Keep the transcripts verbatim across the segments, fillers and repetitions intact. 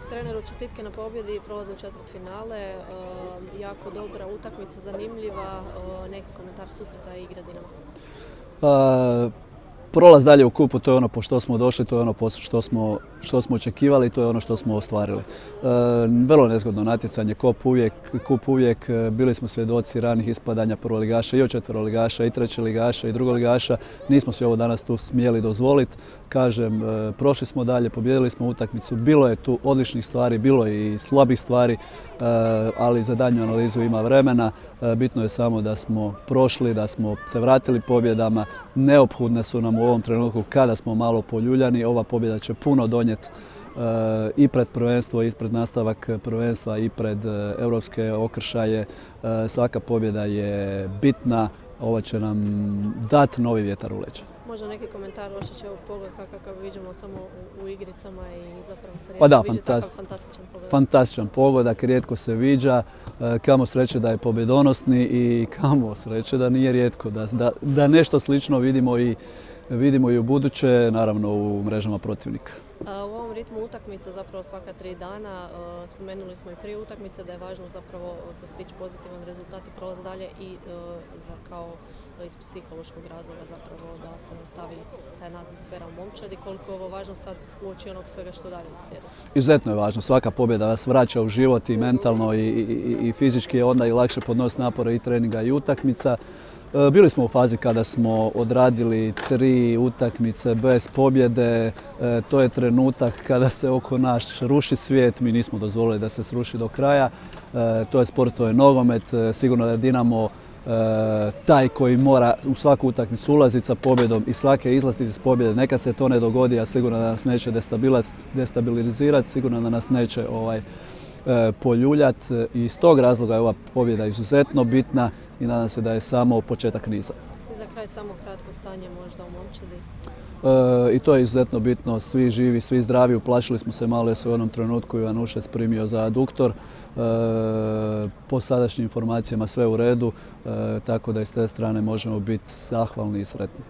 Treneru, čestitke na pobjedi, prolaze u četvrtfinale, jako dobra utakmica, zanimljiva, neki komentar susreta i igre Dinama. Uh, prolaz dalje u kupu, to je ono po što smo došli, to je ono po što smo, što smo očekivali, to je ono što smo ostvarili. Uh, vrlo nezgodno natjecanje, kup uvijek, kup uvijek, bili smo svjedoci ranih ispadanja prvoligaša i od četveroligaša i trećeligaša i drugoligaša. Nismo se ovo danas tu smjeli dozvoliti. Kažem, uh, prošli smo dalje, pobijedili smo utakmicu, bilo je tu odličnih stvari, bilo je i slabih stvari, uh, ali za daljnju analizu ima vremena. Uh, bitno je samo da smo prošli, da smo se vratili pobjedama, neophodne su nam u ovom trenutku kada smo malo poljuljani. Ova pobjeda će puno donijeti uh, i pred prvenstvo, i pred nastavak prvenstva, i pred uh, europske okršaje. Uh, svaka pobjeda je bitna, ova će nam dati novi vjetar u leđa. Možda neki komentar Ošićevog pogleda kakav vidimo samo u, u igricama i zapravo se rijetko pa da, viđa fantast, takav fantastičan pogodak. Fantastičan pogodak, rijetko se viđa, kamo sreće da je pobjedonosni i kamo sreće da nije rijetko, da, da, da nešto slično vidimo i, vidimo i u buduće, naravno u mrežama protivnika. U ovom ritmu utakmica zapravo svaka tri dana, spomenuli smo i prije utakmice da je važno zapravo postići pozitivan rezultat i prolaz dalje i za kao iz psihološkog razloga zapravo da se nastavi ta jedna atmosfera u momčadi. Koliko je ovo važno sad uoči onog svega što dalje slijedi? Izuzetno je važno. Svaka pobjeda vas vraća u život i mentalno i, i, i fizički je onda i lakše podnositi napore i treninga i utakmica. Bili smo u fazi kada smo odradili tri utakmice bez pobjede. E, to je trenutak kada se oko nas ruši svijet. Mi nismo dozvolili da se sruši do kraja. E, to je sport, to je nogomet. E, sigurno da je Dinamo e, taj koji mora u svaku utakmicu ulaziti sa pobjedom i svake izlaziti s pobjede. Nekad se to ne dogodi, a sigurno da nas neće destabilizirati, sigurno da nas neće ovaj, e, poljuljati. I iz tog razloga je ova pobjeda izuzetno bitna i nadam se da je samo početak niza. I za kraj samo kratko stanje možda u momčadi. E, I to je izuzetno bitno, svi živi, svi zdravi, uplašili smo se malo jer se u onom trenutku Ivan Ušec primio za aduktor. E, po sadašnjim informacijama sve u redu, e, tako da iz te strane možemo biti zahvalni i sretni.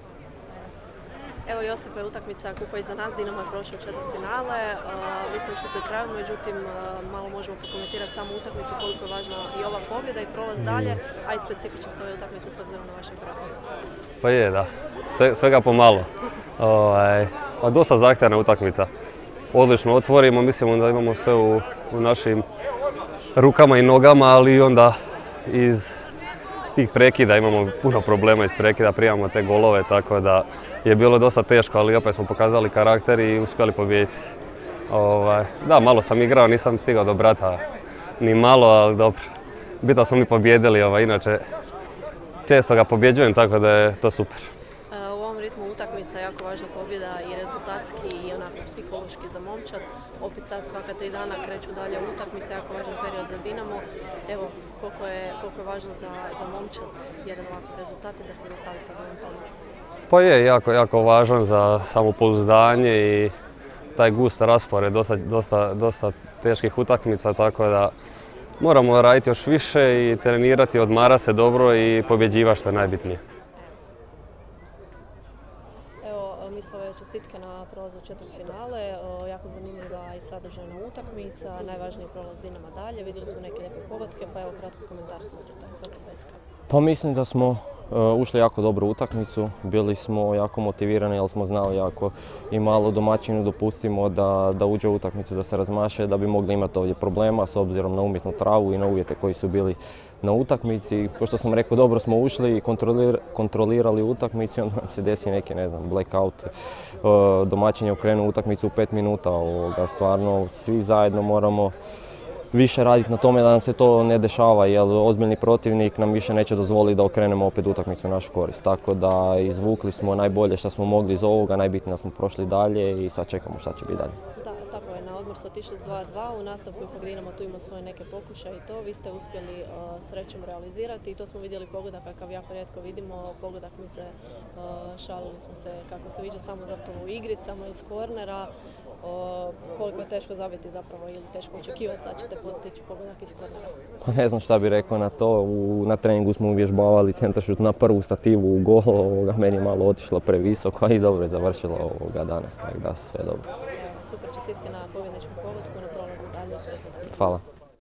Evo Josipe, utakmica kupa iza nas, Dinamo je prošao u četvrtfinale, vi ste ušli pri kraju, međutim malo možemo prokomentirati samu utakmicu, koliko je važna i ova pobjeda i prolaz dalje, a i specifičnost ove utakmice s obzirom na vaše pravo. Pa je, da. Sve, svega pomalo. Ovaj, a dosta zahtjevna utakmica. Odlično otvorimo, mislimo da imamo sve u, u našim rukama i nogama, ali onda iz tih prekida imamo puno problema iz prekida, primamo te golove, tako da je bilo dosta teško, ali opet smo pokazali karakter i uspjeli pobijediti. Ovaj, da, malo sam igrao, nisam stigao do brata ni malo, ali dobro. Bitno smo mi pobijedili, ovaj, inače često ga pobjeđujem, tako da je to super. U ovom ritmu utakmica je jako važna pobjeda i rezultatski i onako psihološki za momčad. Opet sad svaka tri dana kreću dalje utakmice, jako važan period za Dinamo. Evo, koliko je, koliko je važno za, za momčad jedan ovakav rezultat i da se nastavi sa momentalno? Pa je jako, jako važan za samopouzdanje i taj gust raspored, dosta, dosta, dosta teških utakmica, tako da moramo raditi još više i trenirati, odmarati se dobro i pobjeđivati, što je najbitnije. Evo, mislove čestitke na prolazu u četvrtfinale, jako zanimljiva i sadržajna utakmica, najvažniji prolaz Dinama dalje, vidjeli smo neke lijepe povatke, pa evo kratki komentar susreta. Pa mislim da smo uh, ušli jako dobru utakmicu, bili smo jako motivirani jer smo znali jako i malo domaćinu dopustimo da, da uđe u utakmicu, da se razmaše, da bi mogli imati ovdje problema s obzirom na umjetnu travu i na uvjete koji su bili na utakmici. Pošto sam rekao, dobro smo ušli i kontrolir, kontrolirali utakmicu, onda nam se desi neki, ne znam, blackout, uh, domaćin je okrenuo utakmicu u pet minuta, ovoga, stvarno svi zajedno moramo više raditi na tome da nam se to ne dešava, jer ozbiljni protivnik nam više neće dozvoliti da okrenemo opet utakmicu u našu korist. Tako da izvukli smo najbolje što smo mogli iz ovoga, najbitnije da smo prošli dalje i sad čekamo šta će biti dalje. Da, tako je, na odmor ste otišli s dva dva, u nastavku ipak Dinamo tu ima svoje neke pokušaje i to. Vi ste uspjeli uh, srećom realizirati i to smo vidjeli pogodak kakav jako rijetko vidimo. Pogodak mi se, uh, šalili smo se kako se viđa samo zapravo u igricama iz kornera. O, koliko je teško zabiti zapravo ili teško očekivati da ćete postići pogodak iz kornera? Pa ne znam šta bih rekao na to. U, na treningu smo uvježbavali centaršut na prvu stativu u gol, ovoga, meni je malo otišlo previsoko i dobro je završilo ovoga danas, tako da sve dobro. Super, čestitke na pobjedničkom pogodku. sretno. Hvala.